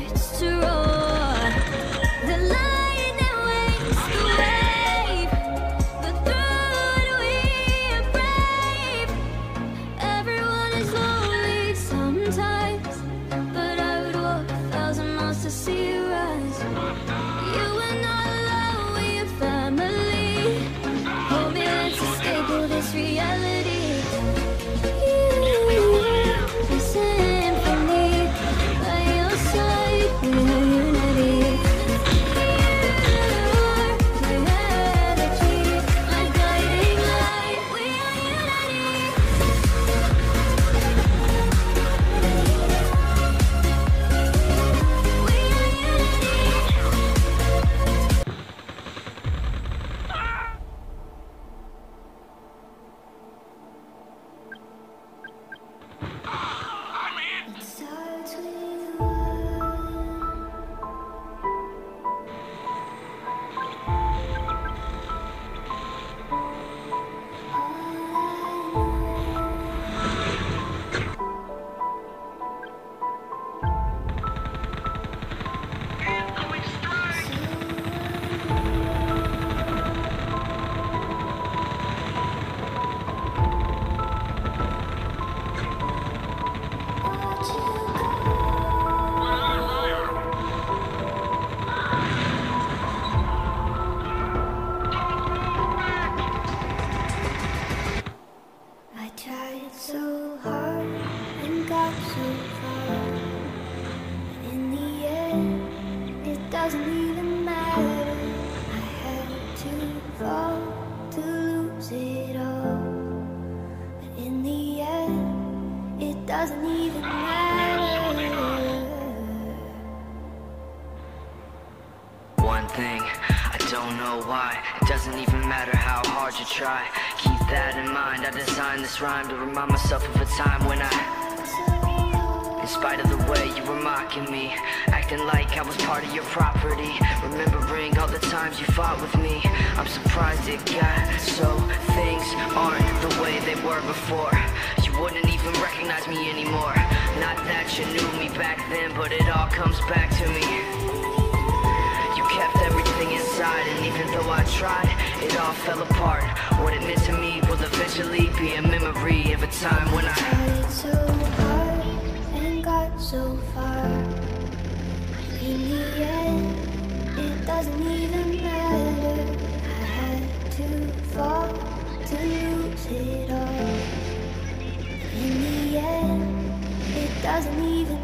starts to roar. The lion that waits the wave, but through it we are brave. Everyone is lonely sometimes, but I would walk 1,000 miles to see you rise. You are not alone, we are family. Hold me, let's escape all this reality. So hard and got so far, but in the end, it doesn't even matter. I had to fall to lose it all, but in the end, it doesn't even matter. One thing, I don't know why. It doesn't even matter how hard you try. Keep that in mind. I designed this rhyme to remind myself of a time when in spite of the way you were mocking me, acting like I was part of your property, remembering all the times you fought with me, I'm surprised it got so things aren't the way they were before. You wouldn't even recognize me anymore. Not that you knew me back then, but it all comes back to me. You kept everything inside, and even though I tried, it all fell apart. What it meant to me will eventually be a memory of a time when I tried so hard and got so far. In the end, it doesn't even matter. I had to fall to lose it all. In the end, it doesn't even